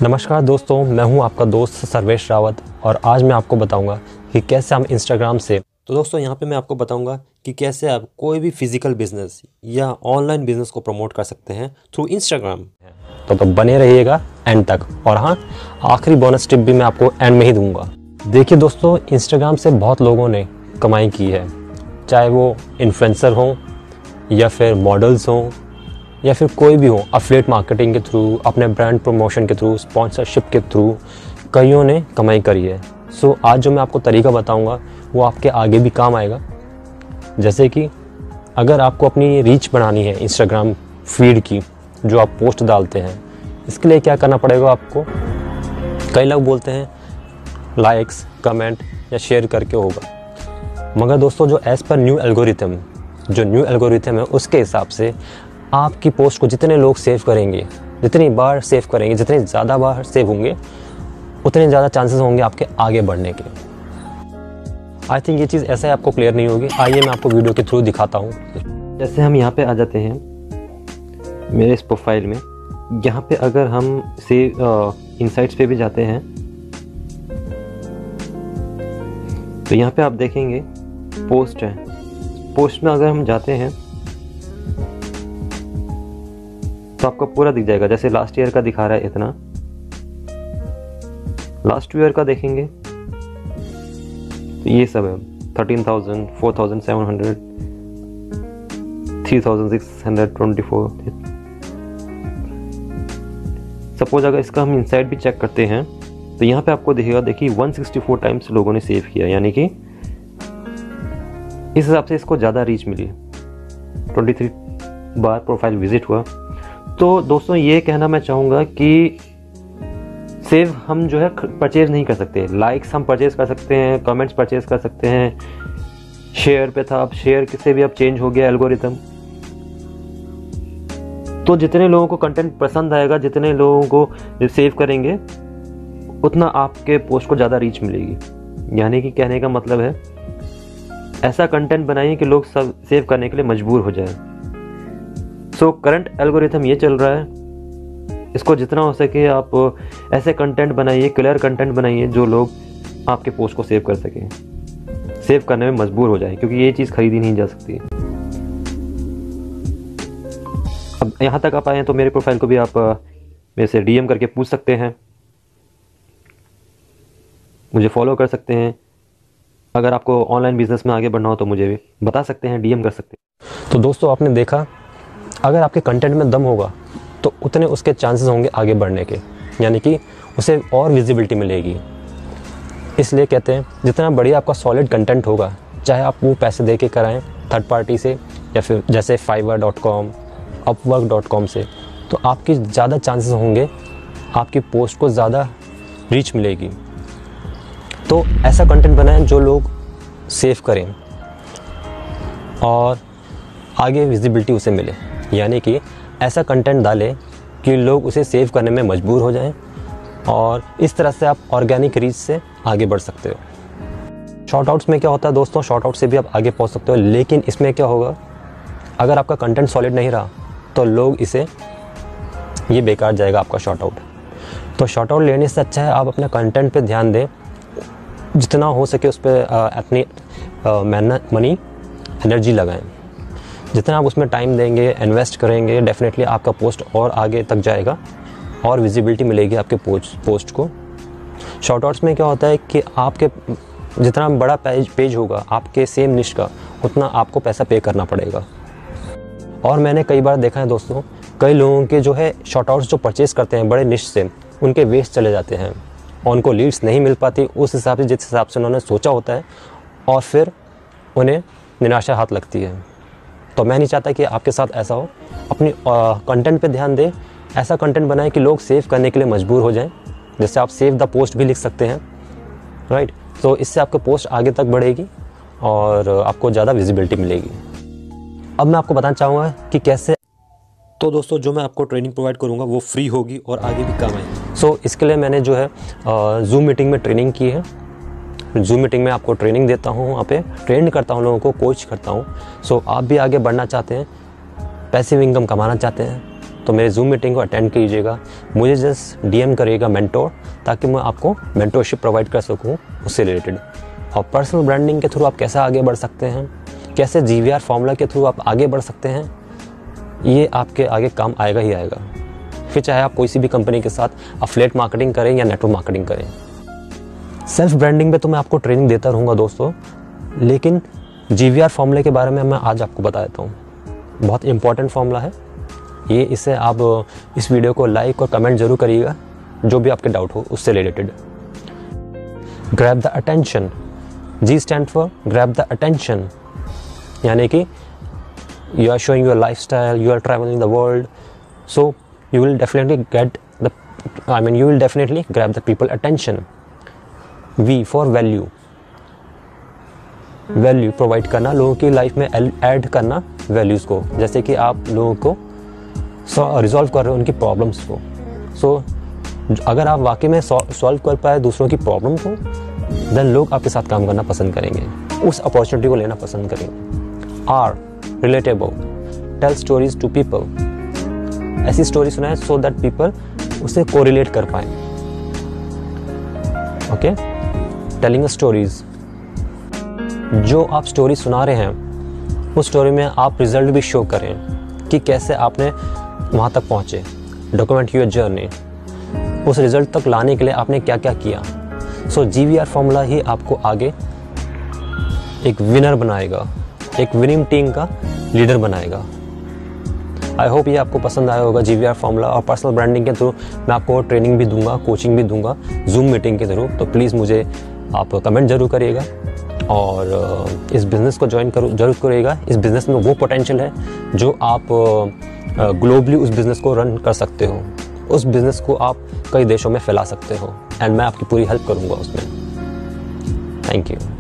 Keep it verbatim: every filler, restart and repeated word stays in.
नमस्कार दोस्तों, मैं हूं आपका दोस्त सर्वेश रावत और आज मैं आपको बताऊंगा कि कैसे हम इंस्टाग्राम से तो दोस्तों यहाँ पे मैं आपको बताऊंगा कि कैसे आप कोई भी फिजिकल बिजनेस या ऑनलाइन बिजनेस को प्रमोट कर सकते हैं थ्रू इंस्टाग्राम। तो, तो बने रहिएगा एंड तक। और हाँ, आखिरी बोनस टिप भी मैं आपको एंड में ही दूंगा। देखिए दोस्तों, इंस्टाग्राम से बहुत लोगों ने कमाई की है, चाहे वो इन्फ्लुएंसर हों या फिर मॉडल्स हों या फिर कोई भी हो। अफिलिएट मार्केटिंग के थ्रू, अपने ब्रांड प्रमोशन के थ्रू, स्पॉन्सरशिप के थ्रू कईयों ने कमाई करी है। सो so, आज जो मैं आपको तरीका बताऊंगा वो आपके आगे भी काम आएगा। जैसे कि अगर आपको अपनी रीच बढ़ानी है इंस्टाग्राम फीड की, जो आप पोस्ट डालते हैं, इसके लिए क्या करना पड़ेगा आपको। कई लोग बोलते हैं लाइक्स, कमेंट या शेयर करके होगा, मगर दोस्तों जो एज़ पर न्यू एल्गोरिथम जो न्यू एल्गोरिथम है उसके हिसाब से आपकी पोस्ट को जितने लोग सेव करेंगे, जितनी बार सेव करेंगे, जितने ज़्यादा बार सेव होंगे, उतने ज़्यादा चांसेस होंगे आपके आगे बढ़ने के। आई थिंक ये चीज़ ऐसे आपको क्लियर नहीं होगी। आइए मैं आपको वीडियो के थ्रू दिखाता हूँ। जैसे हम यहाँ पे आ जाते हैं मेरे इस प्रोफाइल में। यहाँ पे अगर हम से इनसाइट्स पे भी जाते हैं तो यहाँ पे आप देखेंगे पोस्ट है। पोस्ट में अगर हम जाते हैं तो आपको पूरा दिख जाएगा। जैसे लास्ट ईयर का दिखा रहा है इतना, लास्ट ईयर का देखेंगे तो ये सब है thirteen thousand, four thousand seven hundred, three thousand six hundred twenty four. Suppose अगर इसका हम इनसाइड भी चेक करते हैं तो यहाँ पे आपको दिखेगा, देखिए वन सिक्सटी फोर टाइम्स लोगों ने सेव किया, यानी कि इस हिसाब से इसको ज़्यादा रीच मिली। ट्वेंटी थ्री बार प्रोफाइल विजिट हुआ। तो दोस्तों ये कहना मैं चाहूँगा कि सेव हम जो है परचेज नहीं कर सकते। लाइक्स हम परचेज कर सकते हैं, कमेंट्स परचेज कर सकते हैं, शेयर पे था, अब शेयर से भी अब चेंज हो गया एल्गोरिथम। तो जितने लोगों को कंटेंट पसंद आएगा, जितने लोगों को सेव करेंगे, उतना आपके पोस्ट को ज़्यादा रीच मिलेगी। यानी कि कहने का मतलब है ऐसा कंटेंट बनाइए कि लोग सब सेव करने के लिए मजबूर हो जाए। सो करंट एल्गोरिथम ये चल रहा है, इसको जितना हो सके आप ऐसे कंटेंट बनाइए, क्लियर कंटेंट बनाइए जो लोग आपके पोस्ट को सेव कर सकें, सेव करने में मजबूर हो जाए, क्योंकि ये चीज़ खरीदी नहीं जा सकती। अब यहाँ तक आप आए हैं तो मेरे प्रोफाइल को भी आप मेरे से डीएम करके पूछ सकते हैं, मुझे फॉलो कर सकते हैं। अगर आपको ऑनलाइन बिजनेस में आगे बढ़ना हो तो मुझे भी बता सकते हैं, डीएम कर सकते हैं। तो दोस्तों आपने देखा, अगर आपके कंटेंट में दम होगा तो उतने उसके चांसेस होंगे आगे बढ़ने के, यानी कि उसे और विजिबिलिटी मिलेगी। इसलिए कहते हैं जितना बढ़िया आपका सॉलिड कंटेंट होगा, चाहे आप वो पैसे दे के कराएँ थर्ड पार्टी से या फिर जैसे Fiverr dot com, Upwork dot com से, तो आपकी ज़्यादा चांसेस होंगे, आपकी पोस्ट को ज़्यादा रीच मिलेगी। तो ऐसा कंटेंट बनाएं जो लोग सेव करें और आगे विजिबिलिटी उसे मिले, यानी कि ऐसा कंटेंट डालें कि लोग उसे सेव करने में मजबूर हो जाएं, और इस तरह से आप ऑर्गेनिक रीच से आगे बढ़ सकते हो। शॉर्ट आउट्स में क्या होता है दोस्तों, शॉर्ट आउट से भी आप आगे पहुंच सकते हो, लेकिन इसमें क्या होगा, अगर आपका कंटेंट सॉलिड नहीं रहा तो लोग इसे, ये बेकार जाएगा आपका शॉर्ट आउट। तो शॉर्ट आउट लेने से अच्छा है आप अपने कंटेंट पे ध्यान दें, जितना हो सके उस पर अपनी मेहनत, मनी, एनर्जी लगाएं। जितना आप उसमें टाइम देंगे, इन्वेस्ट करेंगे, डेफिनेटली आपका पोस्ट और आगे तक जाएगा और विजिबिलिटी मिलेगी आपके पोस्ट पोस्ट को। शॉर्ट आउट्स में क्या होता है कि आपके जितना बड़ा पेज पेज होगा आपके सेम निश का, उतना आपको पैसा पे करना पड़ेगा। और मैंने कई बार देखा है दोस्तों, कई लोगों के जो है शॉर्ट आउट्स जो परचेज़ करते हैं बड़े निश से, उनके वेस्ट चले जाते हैं और उनको लीड्स नहीं मिल पाती उस हिसाब से जिस हिसाब से उन्होंने सोचा होता है, और फिर उन्हें निराशा हाथ लगती है। तो मैं नहीं चाहता कि आपके साथ ऐसा हो। अपनी कंटेंट पे ध्यान दें, ऐसा कंटेंट बनाएं कि लोग सेव करने के लिए मजबूर हो जाएं। जैसे आप सेव द पोस्ट भी लिख सकते हैं, राइट। तो इससे आपका पोस्ट आगे तक बढ़ेगी और आपको ज़्यादा विजिबिलिटी मिलेगी। अब मैं आपको बताना चाहूँगा कि कैसे। तो दोस्तों जो मैं आपको ट्रेनिंग प्रोवाइड करूँगा वो फ्री होगी और आगे भी काम आएगी। सो so, इसके लिए मैंने जो है जूम मीटिंग में ट्रेनिंग की है। जूम मीटिंग में आपको ट्रेनिंग देता हूँ, वहाँ पे ट्रेन करता हूँ लोगों को, कोच करता हूँ। सो so, आप भी आगे बढ़ना चाहते हैं, पैसिव इनकम कमाना चाहते हैं, तो मेरे जूम मीटिंग को अटेंड कीजिएगा, मुझे जस्ट डीएम करिएगा मेंटोर, ताकि मैं आपको मेंटोरशिप प्रोवाइड कर सकूं उससे रिलेटेड। और पर्सनल ब्रांडिंग के थ्रू आप कैसे आगे बढ़ सकते हैं, कैसे जीवीआर फॉर्मूला के थ्रू आप आगे बढ़ सकते हैं, ये आपके आगे काम आएगा ही आएगा। फिर चाहे आप कोई सी भी कंपनी के साथ अफिलिएट मार्केटिंग करें या नेटवर्क मार्केटिंग करें। सेल्फ ब्रांडिंग पे तो मैं आपको ट्रेनिंग देता रहूँगा दोस्तों, लेकिन जीवीआर फॉर्मूले के बारे में मैं आज आपको बता देता हूँ। बहुत इंपॉर्टेंट फॉर्मूला है ये, इसे आप इस वीडियो को लाइक और कमेंट जरूर करिएगा जो भी आपके डाउट हो उससे related. Grab the attention, G stand for grab the attention, यानी कि you are showing your lifestyle, you are traveling the world, so you will definitely get the I mean you will definitely grab the people attention. V for value, value provide करना, लोगों की life में add करना values को, जैसे कि आप लोगों को रिजॉल्व कर रहे हो उनकी प्रॉब्लम्स को। सो so, अगर आप वाकई में सॉल्व कर पाए दूसरों की प्रॉब्लम को, देन लोग आपके साथ काम करना पसंद करेंगे, उस अपॉर्चुनिटी को लेना पसंद करेंगे। Are relatable, tell stories to people, ऐसी स्टोरी सुनाए सो दैट पीपल उसे कोरिलेट कर पाए। ओके, टेलिंग स्टोरीज, जो आप स्टोरी सुना रहे हैं उस स्टोरी में आप रिजल्ट भी शो करें कि कैसे आपने वहाँ तक पहुँचे। डॉक्यूमेंट योर जर्नी, उस रिजल्ट तक लाने के लिए आपने क्या क्या किया। सो जीवीआर फॉर्मूला ही आपको आगे एक विनर बनाएगा, एक विनिंग टीम का लीडर बनाएगा। आई होप ये आपको पसंद आया होगा जीवीआर फॉर्मूला। और पर्सनल ब्रांडिंग के थ्रू मैं आपको ट्रेनिंग भी दूंगा, कोचिंग भी दूंगा जूम मीटिंग के थ्रू, तो प्लीज़ मुझे आप कमेंट जरूर करिएगा और इस बिज़नेस को ज्वाइन करो जरूर करिएगा। इस बिज़नेस में वो पोटेंशियल है जो आप ग्लोबली उस बिज़नेस को रन कर सकते हो, उस बिज़नेस को आप कई देशों में फैला सकते हो, एंड मैं आपकी पूरी हेल्प करूँगा उसमें। Thank you.